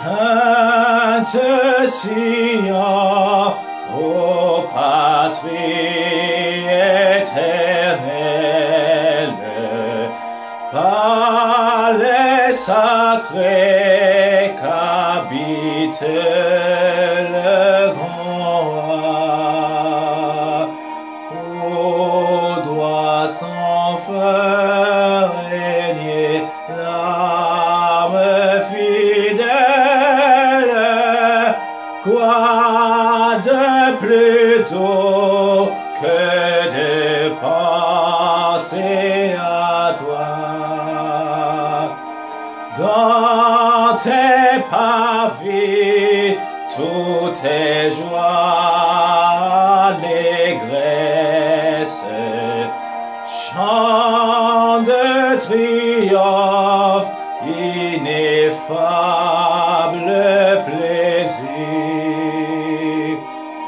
Sainte Sion, ô patrie éternelle, palais sacré qu'habite le grand roi, où doit sans fin régner l'âme fidèle. Quoi de plus doux que de penser à toi? Dans tes parvis, tout est joie, allégresse, chant de triomphe, ineffable plaisir.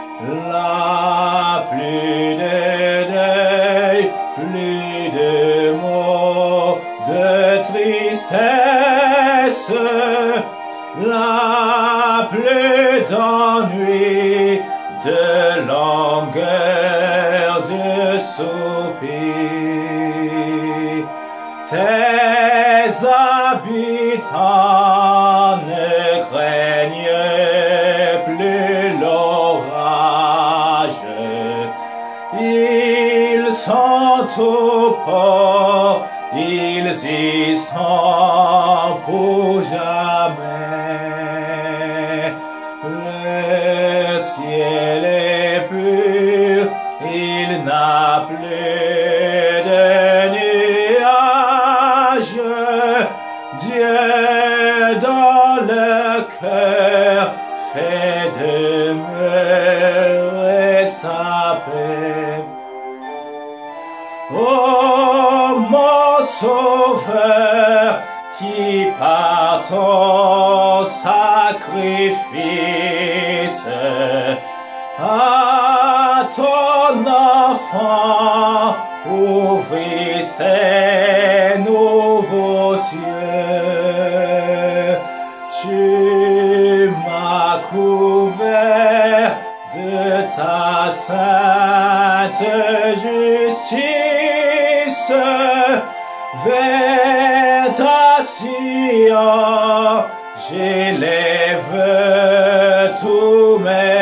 Là, plus de deuil, plus de mots, de tristesse, là, plus d'ennui, de longueur, de soupir. Tes habitants ne craignent plus l'orage, ils sont au port, ils y sont pour jamais. Le ciel est pur, il n'a plus de nuages. Dieu dans le cœur fait demeurer sa paix. Ô mon Sauveur, qui par ton sacrifice à ton enfant ouvrit ses nouveaux cieux, tu m'as couvert de ta sainte justice. Vers ta Sion, j'élève tous mes